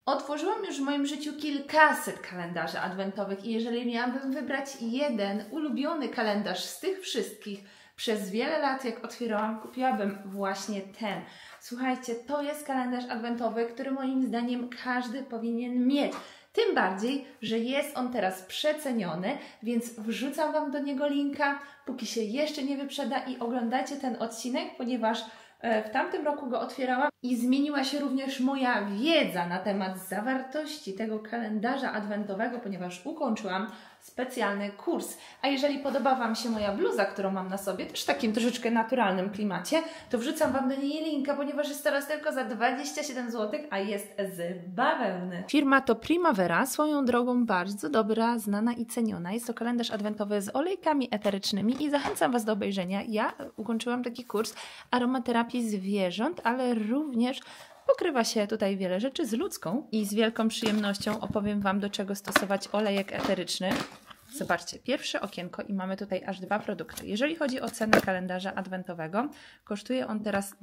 Otworzyłam już w moim życiu kilkaset kalendarzy adwentowych i jeżeli miałabym wybrać jeden ulubiony kalendarz z tych wszystkich, przez wiele lat jak otwierałam, kupiłabym właśnie ten. Słuchajcie, to jest kalendarz adwentowy, który moim zdaniem każdy powinien mieć. Tym bardziej, że jest on teraz przeceniony, więc wrzucam Wam do niego linka, póki się jeszcze nie wyprzeda i oglądajcie ten odcinek, ponieważ w tamtym roku go otwierałam i zmieniła się również moja wiedza na temat zawartości tego kalendarza adwentowego, ponieważ ukończyłam specjalny kurs. A jeżeli podoba Wam się moja bluza, którą mam na sobie, też w takim troszeczkę naturalnym klimacie, to wrzucam Wam do niej linka, ponieważ jest teraz tylko za 27 zł, a jest z bawełny. Firma to Primavera, swoją drogą bardzo dobra, znana i ceniona. Jest to kalendarz adwentowy z olejkami eterycznymi i zachęcam Was do obejrzenia. Ja ukończyłam taki kurs aromaterapii zwierząt, ale również pokrywa się tutaj wiele rzeczy z ludzką i z wielką przyjemnością opowiem Wam, do czego stosować olejek eteryczny. Zobaczcie, pierwsze okienko i mamy tutaj aż 2 produkty. Jeżeli chodzi o cenę kalendarza adwentowego, kosztuje on teraz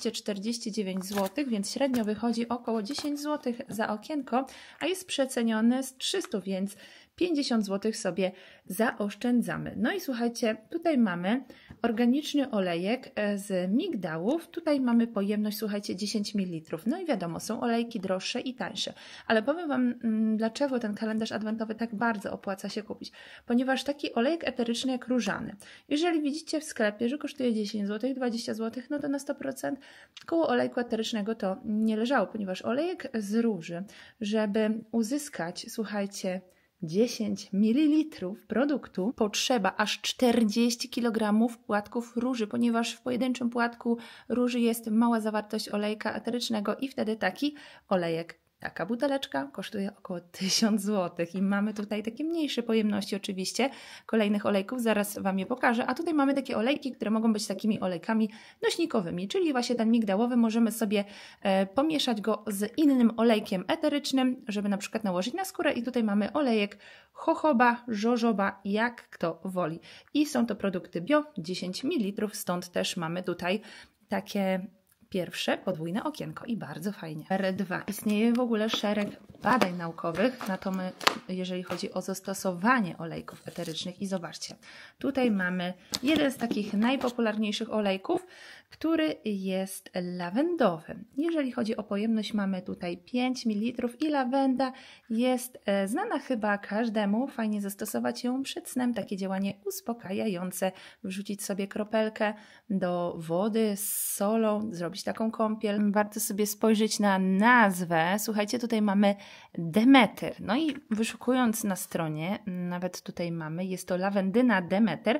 249 zł, więc średnio wychodzi około 10 zł za okienko, a jest przeceniony z 300, więc 50 zł sobie zaoszczędzamy. No i słuchajcie, tutaj mamy organiczny olejek z migdałów. Tutaj mamy pojemność, słuchajcie, 10 ml. No i wiadomo, są olejki droższe i tańsze. Ale powiem Wam, dlaczego ten kalendarz adwentowy tak bardzo opłaca się kupić. Ponieważ taki olejek eteryczny jak różany, jeżeli widzicie w sklepie, że kosztuje 10 zł, 20 zł, no to na 100% koło olejku eterycznego to nie leżało, ponieważ olejek z róży, żeby uzyskać, słuchajcie, 10 ml produktu potrzeba aż 40 kg płatków róży, ponieważ w pojedynczym płatku róży jest mała zawartość olejka eterycznego i wtedy taki olejek, taka buteleczka kosztuje około 1000 zł i mamy tutaj takie mniejsze pojemności oczywiście kolejnych olejków, zaraz Wam je pokażę, a tutaj mamy takie olejki, które mogą być takimi olejkami nośnikowymi, czyli właśnie ten migdałowy możemy sobie pomieszać go z innym olejkiem eterycznym, żeby na przykład nałożyć na skórę i tutaj mamy olejek jojoba, jojoba, jak kto woli i są to produkty bio, 10 ml, stąd też mamy tutaj takie pierwsze podwójne okienko i bardzo fajnie. R2. Istnieje w ogóle szereg badań naukowych na to, jeżeli chodzi o zastosowanie olejków eterycznych i zobaczcie, tutaj mamy jeden z takich najpopularniejszych olejków, który jest lawendowy. Jeżeli chodzi o pojemność, mamy tutaj 5 ml i lawenda jest znana chyba każdemu. Fajnie zastosować ją przed snem, takie działanie uspokajające, wrzucić sobie kropelkę do wody z solą, zrobić taką kąpiel. Warto sobie spojrzeć na nazwę. Słuchajcie, tutaj mamy Demeter. No i wyszukując na stronie, nawet tutaj mamy, jest to lawendyna Demeter.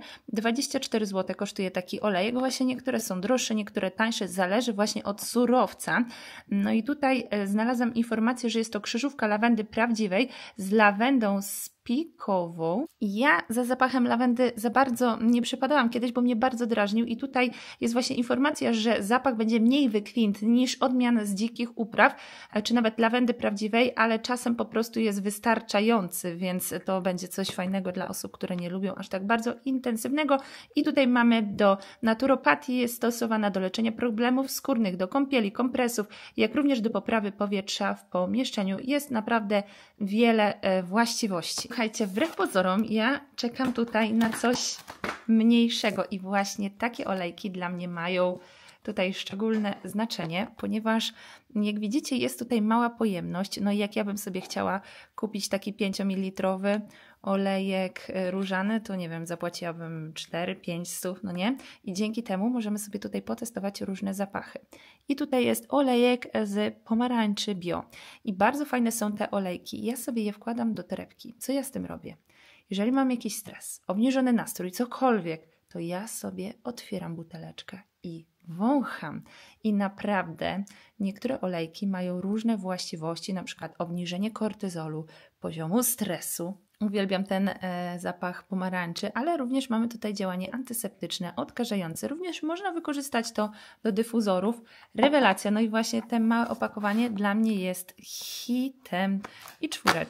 24 zł kosztuje taki olejek. Właśnie niektóre są droższe, niektóre tańsze, zależy właśnie od surowca. No i tutaj znalazłam informację, że jest to krzyżówka lawendy prawdziwej z lawendą pikową. Ja za zapachem lawendy za bardzo nie przypadałam kiedyś, bo mnie bardzo drażnił i tutaj jest właśnie informacja, że zapach będzie mniej wykwintny niż odmian z dzikich upraw, czy nawet lawendy prawdziwej, ale czasem po prostu jest wystarczający, więc to będzie coś fajnego dla osób, które nie lubią aż tak bardzo intensywnego. I tutaj mamy do naturopatii, jest stosowana do leczenia problemów skórnych, do kąpieli, kompresów, jak również do poprawy powietrza w pomieszczeniu. Jest naprawdę wiele właściwości. Słuchajcie, wbrew pozorom ja czekam tutaj na coś mniejszego i właśnie takie olejki dla mnie mają tutaj szczególne znaczenie, ponieważ jak widzicie jest tutaj mała pojemność, no i jak ja bym sobie chciała kupić taki 5-ml olejek różany, to nie wiem, zapłaciłabym 4-5 stów, no nie? I dzięki temu możemy sobie tutaj potestować różne zapachy. I tutaj jest olejek z pomarańczy bio. I bardzo fajne są te olejki. Ja sobie je wkładam do torebki. Co ja z tym robię? Jeżeli mam jakiś stres, obniżony nastrój, cokolwiek, to ja sobie otwieram buteleczkę i wącham. I naprawdę niektóre olejki mają różne właściwości, na przykład obniżenie kortyzolu, poziomu stresu. Uwielbiam ten zapach pomarańczy, ale również mamy tutaj działanie antyseptyczne, odkażające. Również można wykorzystać to do dyfuzorów. Rewelacja. No i właśnie te małe opakowanie dla mnie jest hitem. I 4.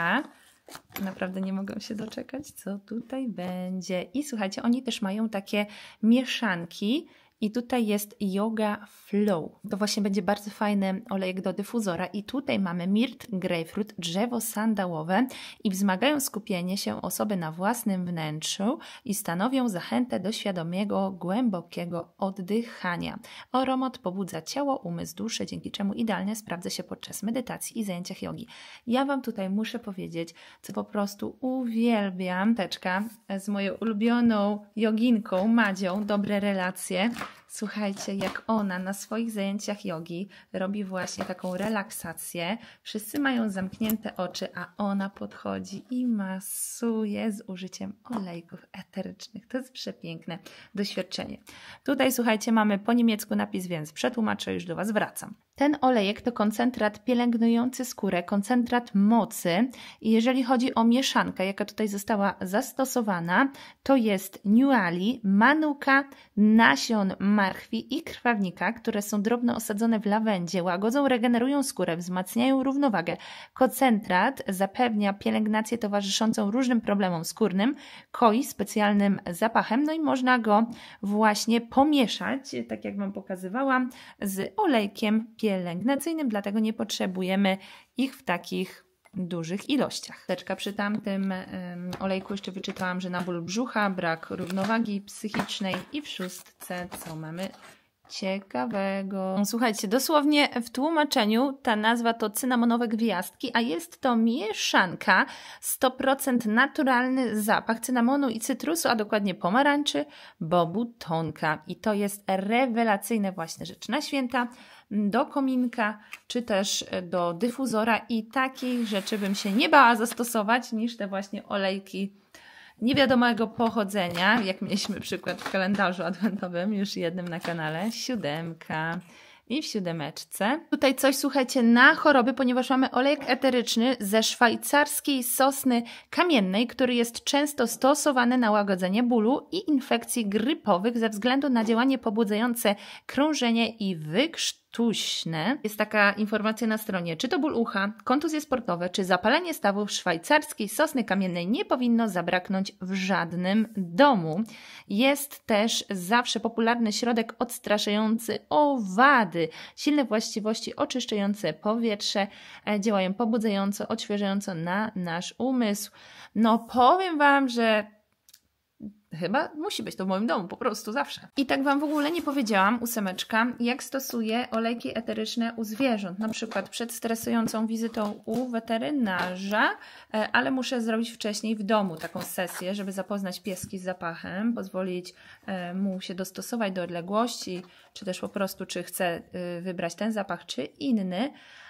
Naprawdę nie mogę się doczekać, co tutaj będzie. I słuchajcie, oni też mają takie mieszanki I tutaj jest Yoga Flow. To właśnie będzie bardzo fajny olejek do dyfuzora. I tutaj mamy mirt, grapefruit, drzewo sandałowe i wzmagają skupienie się osoby na własnym wnętrzu i stanowią zachętę do świadomego, głębokiego oddychania. Aromat pobudza ciało, umysł, duszę, dzięki czemu idealnie sprawdza się podczas medytacji i zajęciach jogi. Ja Wam tutaj muszę powiedzieć, co po prostu uwielbiam. Teczka z moją ulubioną joginką Madzią, dobre relacje. Słuchajcie, jak ona na swoich zajęciach jogi robi właśnie taką relaksację. Wszyscy mają zamknięte oczy, a ona podchodzi i masuje z użyciem olejków eterycznych. To jest przepiękne doświadczenie. Tutaj, słuchajcie, mamy po niemiecku napis, więc przetłumaczę, już do Was wracam. Ten olejek to koncentrat pielęgnujący skórę, koncentrat mocy i jeżeli chodzi o mieszankę, jaka tutaj została zastosowana, to jest niuali, manuka, nasion marchwi i krwawnika, które są drobno osadzone w lawendzie, łagodzą, regenerują skórę, wzmacniają równowagę. Koncentrat zapewnia pielęgnację towarzyszącą różnym problemom skórnym, koi specjalnym zapachem, no i można go właśnie pomieszać, tak jak Wam pokazywałam, z olejkiem pielęgnacyjnym, dlatego nie potrzebujemy ich w takich dużych ilościach. Przy tamtym olejku jeszcze wyczytałam, że na ból brzucha, brak równowagi psychicznej i w szóstce co mamy ciekawego. Słuchajcie, dosłownie w tłumaczeniu ta nazwa to cynamonowe gwiazdki, a jest to mieszanka 100% naturalny zapach cynamonu i cytrusu, a dokładnie pomarańczy, bobu, tonka. I to jest rewelacyjna właśnie rzecz na święta, do kominka, czy też do dyfuzora i takich rzeczy bym się nie bała zastosować niż te właśnie olejki niewiadomego pochodzenia, jak mieliśmy przykład w kalendarzu adwentowym, już jednym na kanale, 7 i w 7. Tutaj coś, słuchajcie, na choroby, ponieważ mamy olejek eteryczny ze szwajcarskiej sosny kamiennej, który jest często stosowany na łagodzenie bólu i infekcji grypowych ze względu na działanie pobudzające krążenie i wykrztuśne. Jest taka informacja na stronie, czy to ból ucha, kontuzje sportowe, czy zapalenie stawów szwajcarskiej sosny kamiennej nie powinno zabraknąć w żadnym domu. Jest też zawsze popularny środek odstraszający owady, silne właściwości oczyszczające powietrze, działają pobudzająco, odświeżająco na nasz umysł. No powiem Wam, że chyba musi być to w moim domu, po prostu zawsze. I tak Wam w ogóle nie powiedziałam, 8, jak stosuję olejki eteryczne u zwierząt, na przykład przed stresującą wizytą u weterynarza, ale muszę zrobić wcześniej w domu taką sesję, żeby zapoznać pieski z zapachem, pozwolić mu się dostosować do odległości, czy też po prostu, czy chcę wybrać ten zapach, czy inny.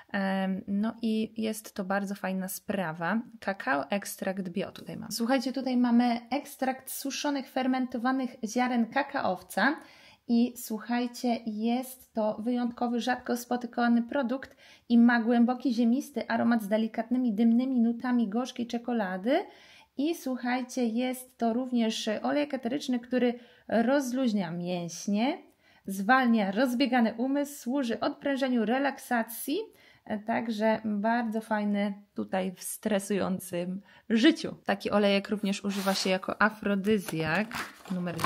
No i jest to bardzo fajna sprawa. Kakao, ekstrakt bio tutaj mam. Słuchajcie, tutaj mamy ekstrakt suszonych, fermentowanych ziaren kakaowca i słuchajcie, jest to wyjątkowy, rzadko spotykany produkt i ma głęboki, ziemisty aromat z delikatnymi, dymnymi nutami gorzkiej czekolady i słuchajcie, jest to również olejek eteryczny, który rozluźnia mięśnie, zwalnia rozbiegany umysł, służy odprężeniu, relaksacji. Także bardzo fajny tutaj w stresującym życiu. Taki olejek również używa się jako afrodyzjak. Numer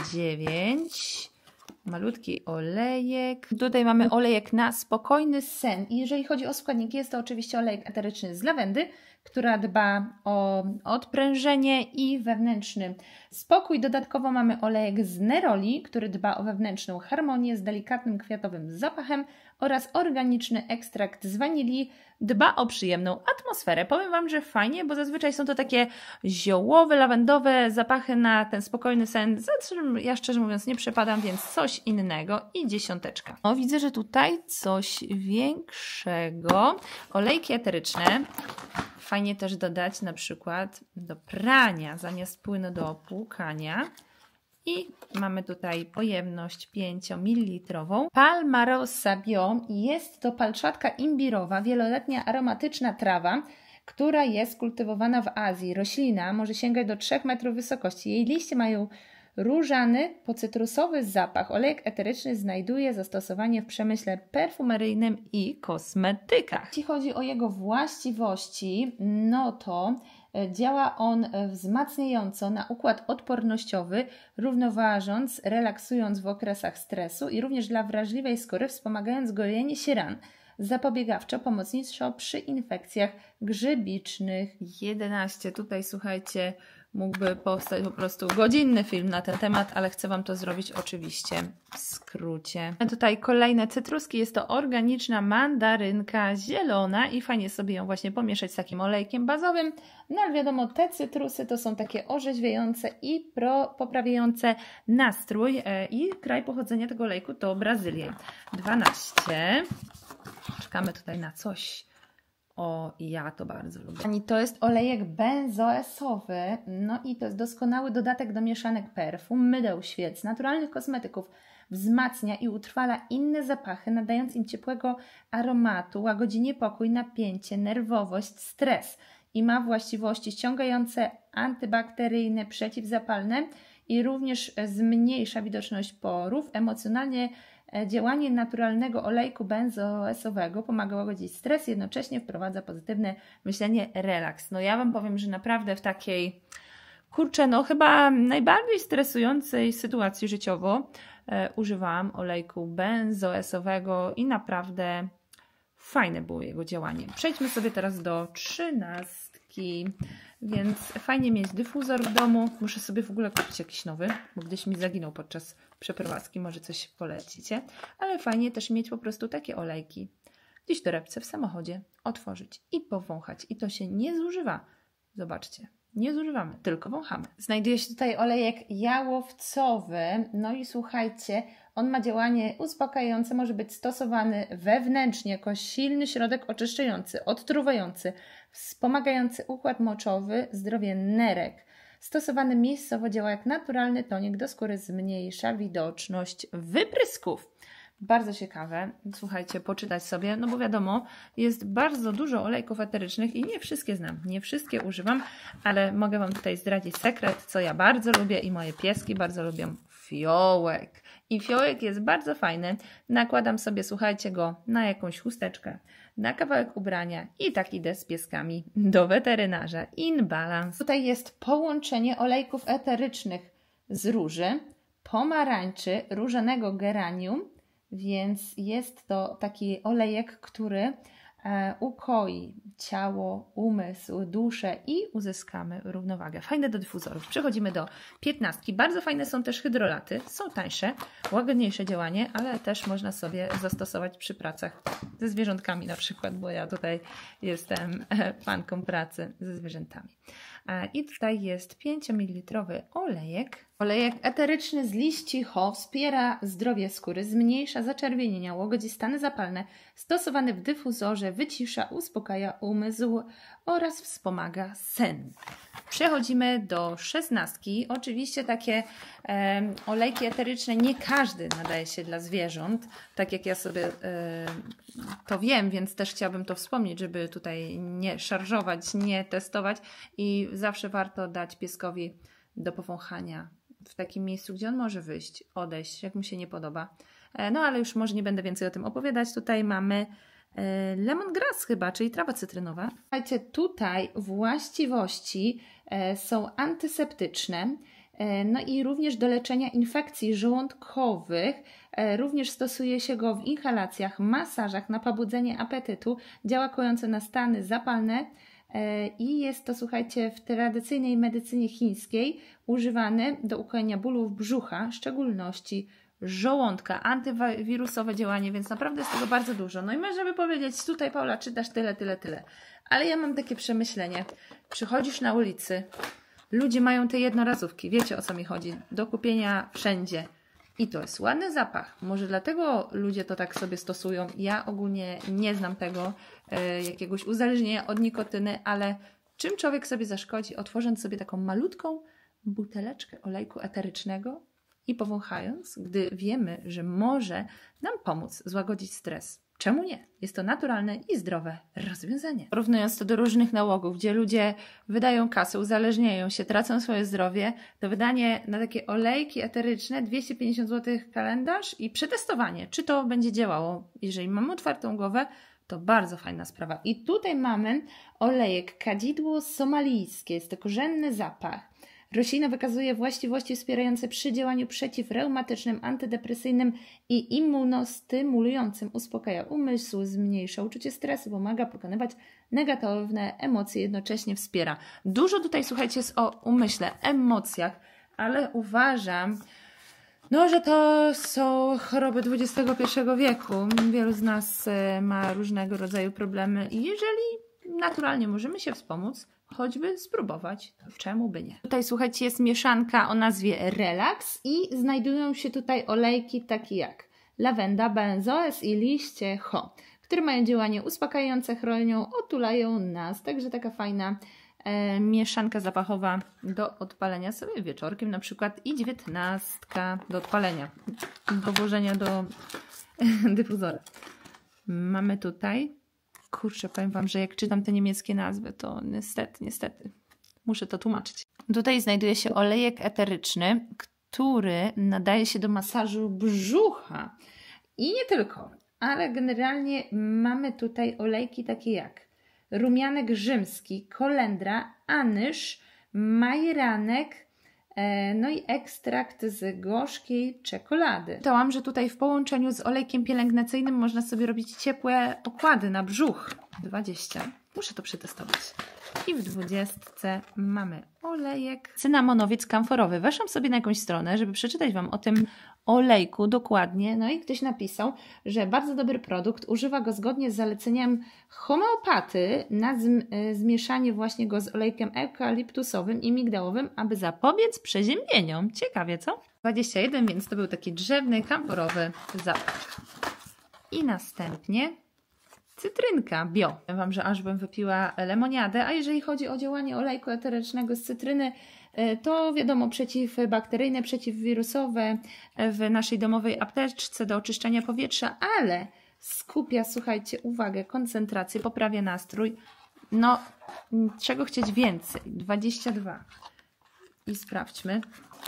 9. Malutki olejek. Tutaj mamy olejek na spokojny sen. I jeżeli chodzi o składniki, jest to oczywiście olejek eteryczny z lawendy, która dba o odprężenie i wewnętrzny spokój. Dodatkowo mamy olejek z neroli, który dba o wewnętrzną harmonię z delikatnym kwiatowym zapachem oraz organiczny ekstrakt z wanilii, dba o przyjemną atmosferę. Powiem Wam, że fajnie, bo zazwyczaj są to takie ziołowe, lawendowe zapachy na ten spokojny sen, za czym ja szczerze mówiąc nie przepadam, więc coś innego i 10. O, widzę, że tutaj coś większego. Olejki eteryczne. Fajnie też dodać na przykład do prania zamiast płynu do opłukania. I mamy tutaj pojemność 5 ml. Palmarosa bio. Jest to palczatka imbirowa, wieloletnia aromatyczna trawa, która jest kultywowana w Azji. Roślina może sięgać do 3 metrów wysokości. Jej liście mają różany, pocytrusowy zapach. Olejek eteryczny znajduje zastosowanie w przemyśle perfumeryjnym i kosmetykach. Jeśli chodzi o jego właściwości, no to Działa on wzmacniająco na układ odpornościowy, równoważąc, relaksując w okresach stresu i również dla wrażliwej skóry, wspomagając gojenie się ran. Zapobiegawczo, pomocniczo przy infekcjach grzybicznych. 11. Tutaj słuchajcie, mógłby powstać po prostu godzinny film na ten temat, ale chcę Wam to zrobić oczywiście w skrócie. Tutaj kolejne cytruski. Jest to organiczna mandarynka zielona i fajnie sobie ją właśnie pomieszać z takim olejkiem bazowym. No ale wiadomo, te cytrusy to są takie orzeźwiające i poprawiające nastrój i kraj pochodzenia tego olejku to Brazylia. 12. Czekamy tutaj na coś. O, ja to bardzo lubię. I to jest olejek benzoesowy. No i to jest doskonały dodatek do mieszanek perfum, mydeł, świec, naturalnych kosmetyków. Wzmacnia i utrwala inne zapachy, nadając im ciepłego aromatu, łagodzi niepokój, napięcie, nerwowość, stres. I ma właściwości ściągające, antybakteryjne, przeciwzapalne i również zmniejsza widoczność porów. Emocjonalnie działanie naturalnego olejku benzoesowego pomaga łagodzić stres, jednocześnie wprowadza pozytywne myślenie, relaks. No ja Wam powiem, że naprawdę w takiej, kurczę, no chyba najbardziej stresującej sytuacji życiowo używałam olejku benzoesowego i naprawdę fajne było jego działanie. Przejdźmy sobie teraz do 13. Więc fajnie mieć dyfuzor w domu. Muszę sobie w ogóle kupić jakiś nowy, bo gdzieś mi zaginął podczas przeprowadzki. Może coś polecicie. Ale fajnie też mieć po prostu takie olejki. Gdzieś w torebce w samochodzie otworzyć i powąchać. I to się nie zużywa. Zobaczcie. Nie zużywamy, tylko wąchamy. Znajduje się tutaj olejek jałowcowy. No i słuchajcie, on ma działanie uspokajające, może być stosowany wewnętrznie jako silny środek oczyszczający, odtruwający, wspomagający układ moczowy, zdrowie nerek. Stosowany miejscowo działa jak naturalny tonik do skóry, zmniejsza widoczność wyprysków. Bardzo ciekawe, słuchajcie, poczytać sobie, no bo wiadomo, jest bardzo dużo olejków eterycznych i nie wszystkie znam, nie wszystkie używam, ale mogę Wam tutaj zdradzić sekret, co ja bardzo lubię i moje pieski bardzo lubią. Fiołek. I fiołek jest bardzo fajny. Nakładam sobie, słuchajcie, go na jakąś chusteczkę, na kawałek ubrania i tak idę z pieskami do weterynarza. In balance. Tutaj jest połączenie olejków eterycznych z róży, pomarańczy, różanego geranium, więc jest to taki olejek, który ukoi ciało, umysł, duszę i uzyskamy równowagę. Fajne do dyfuzorów. Przechodzimy do 15. Bardzo fajne są też hydrolaty. Są tańsze, łagodniejsze działanie, ale też można sobie zastosować przy pracach ze zwierzątkami na przykład, bo ja tutaj jestem fanką pracy ze zwierzętami. I tutaj jest 5 ml olejek. Olejek eteryczny z liści cho wspiera zdrowie skóry, zmniejsza zaczerwienienia, łagodzi stany zapalne, stosowany w dyfuzorze, wycisza, uspokaja umysł oraz wspomaga sen. Przechodzimy do 16. Oczywiście takie olejki eteryczne nie każdy nadaje się dla zwierząt, tak jak ja sobie to wiem, więc też chciałabym to wspomnieć, żeby tutaj nie szarżować, nie testować i zawsze warto dać pieskowi do powąchania w takim miejscu, gdzie on może wyjść, odejść, jak mu się nie podoba. No ale już może nie będę więcej o tym opowiadać. Tutaj mamy lemongrass chyba, czyli trawa cytrynowa. Słuchajcie, tutaj właściwości są antyseptyczne, no i również do leczenia infekcji żołądkowych. Również stosuje się go w inhalacjach, masażach na pobudzenie apetytu, działa kojąco na stany zapalne i jest to, słuchajcie, w tradycyjnej medycynie chińskiej używany do ukojenia bólów brzucha, w szczególności żołądka, antywirusowe działanie, więc naprawdę jest tego bardzo dużo. No i można by powiedzieć, tutaj Paula, czytasz tyle. Ale ja mam takie przemyślenie. Przychodzisz na ulicy, ludzie mają te jednorazówki, wiecie o co mi chodzi, do kupienia wszędzie. I to jest ładny zapach. Może dlatego ludzie to tak sobie stosują. Ja ogólnie nie znam tego jakiegoś uzależnienia od nikotyny, ale czym człowiek sobie zaszkodzi, otworząc sobie taką malutką buteleczkę olejku eterycznego i powąchając, gdy wiemy, że może nam pomóc złagodzić stres. Czemu nie? Jest to naturalne i zdrowe rozwiązanie. Porównując to do różnych nałogów, gdzie ludzie wydają kasę, uzależniają się, tracą swoje zdrowie, to wydanie na takie olejki eteryczne 250 zł kalendarz i przetestowanie, czy to będzie działało. Jeżeli mamy otwartą głowę, To bardzo fajna sprawa. I tutaj mamy olejek kadzidło somalijskie. Jest to korzenny zapach. Roślina wykazuje właściwości wspierające przy działaniu przeciwreumatycznym, antydepresyjnym i immunostymulującym. Uspokaja umysł, zmniejsza uczucie stresu, pomaga pokonywać negatywne emocje, jednocześnie wspiera. Dużo tutaj, słuchajcie, jest o umyśle, emocjach, ale uważam, że to są choroby XXI wieku. Wielu z nas ma różnego rodzaju problemy i jeżeli naturalnie możemy się wspomóc, choćby spróbować, to czemu by nie. Tutaj, słuchajcie, jest mieszanka o nazwie Relax i znajdują się tutaj olejki takie jak lawenda, benzoes i liście cho, które mają działanie uspokajające, chronią, otulają nas. Także taka fajna mieszanka zapachowa do odpalenia sobie wieczorkiem na przykład i 19 do odpalenia, do włożenia do dyfuzora. Mamy tutaj, kurczę, powiem Wam, że jak czytam te niemieckie nazwy, to niestety, muszę to tłumaczyć. Tutaj znajduje się olejek eteryczny, który nadaje się do masażu brzucha. I nie tylko, ale generalnie mamy tutaj olejki takie jak rumianek rzymski, kolendra, anyż, majeranek, no i ekstrakt z gorzkiej czekolady. Czytałam, że tutaj w połączeniu z olejkiem pielęgnacyjnym można sobie robić ciepłe okłady na brzuch. 20. Muszę to przetestować. I w 20 mamy olejek cynamonowiec kamforowy. Weszłam sobie na jakąś stronę, żeby przeczytać Wam o tym olejku dokładnie. No i ktoś napisał, że bardzo dobry produkt, używa go zgodnie z zaleceniem homeopaty na zmieszanie właśnie go z olejkiem eukaliptusowym i migdałowym, aby zapobiec przeziębieniom. Ciekawie, co? 21, więc to był taki drzewny, kamforowy zapach. I następnie cytrynka bio. Powiem Wam, że aż bym wypiła lemoniadę, a jeżeli chodzi o działanie olejku eterycznego z cytryny, to wiadomo, przeciwbakteryjne, przeciwwirusowe w naszej domowej apteczce do oczyszczania powietrza, ale skupia, słuchajcie, uwagę, koncentrację, poprawia nastrój. No, czego chcieć więcej? 22. I sprawdźmy.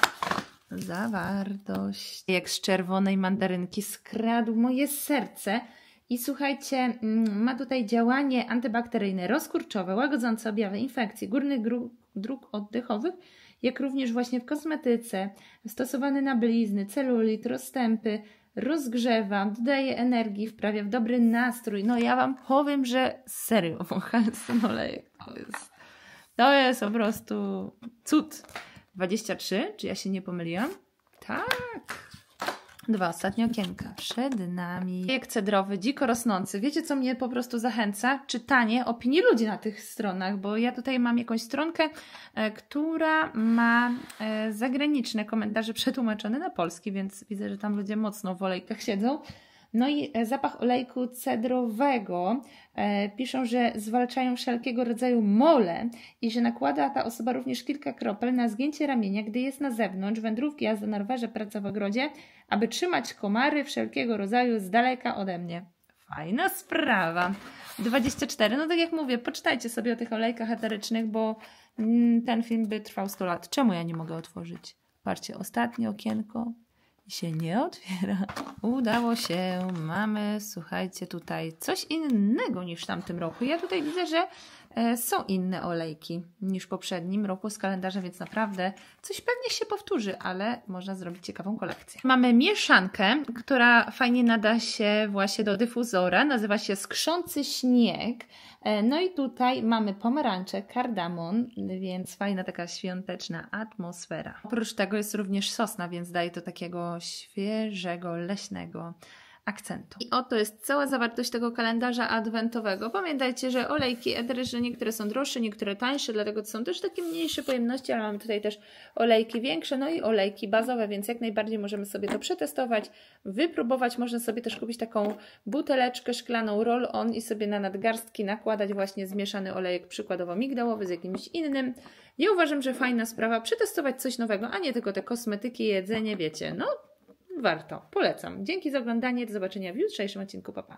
Zawartość. Jak z czerwonej mandarynki skradł moje serce. I słuchajcie, ma tutaj działanie antybakteryjne, rozkurczowe, łagodzące objawy infekcji górnych dróg oddechowych, jak również właśnie w kosmetyce, stosowany na blizny, celulit, rozstępy, rozgrzewa, dodaje energii, wprawia w dobry nastrój. No ja Wam powiem, że serio wąchałem ten olejek. To jest po prostu cud. 23, czy ja się nie pomyliłam? Tak. 2 ostatnie okienka przed nami. Olejek cedrowy, dziko rosnący. Wiecie, co mnie po prostu zachęca? Czytanie opinii ludzi na tych stronach, bo ja tutaj mam jakąś stronkę, która ma zagraniczne komentarze przetłumaczone na polski, więc widzę, że tam ludzie mocno w olejkach siedzą. No i zapach olejku cedrowego. Piszą, że zwalczają wszelkiego rodzaju mole i że nakłada ta osoba również kilka kropel na zgięcie ramienia, gdy jest na zewnątrz, wędrówki, jazda na rowerze, praca w ogrodzie, aby trzymać komary wszelkiego rodzaju z daleka ode mnie. Fajna sprawa. 24. No tak jak mówię, poczytajcie sobie o tych olejkach eterycznych, bo ten film by trwał 100 lat. Czemu ja nie mogę otworzyć? Patrzcie, ostatnie okienko. Się nie otwiera. Udało się. Mamy, słuchajcie, tutaj coś innego niż w tamtym roku. Ja tutaj widzę, że są inne olejki niż w poprzednim roku z kalendarza, więc naprawdę coś pewnie się powtórzy, ale można zrobić ciekawą kolekcję. Mamy mieszankę, która fajnie nada się właśnie do dyfuzora. Nazywa się Skrzący Śnieg. No i tutaj mamy pomarańcze, kardamon, więc fajna taka świąteczna atmosfera. Oprócz tego jest również sosna, więc daje to takiego świeżego, leśnego akcentu. I oto jest cała zawartość tego kalendarza adwentowego. Pamiętajcie, że olejki eteryczne niektóre są droższe, niektóre tańsze, dlatego to są też takie mniejsze pojemności, ale mamy tutaj też olejki większe, no i olejki bazowe, więc jak najbardziej możemy sobie to przetestować, wypróbować. Można sobie też kupić taką buteleczkę szklaną roll-on i sobie na nadgarstki nakładać właśnie zmieszany olejek, przykładowo migdałowy z jakimś innym. Ja uważam, że fajna sprawa, przetestować coś nowego, a nie tylko te kosmetyki, jedzenie, wiecie, no warto, polecam. Dzięki za oglądanie, do zobaczenia w jutrzejszym odcinku, pa pa.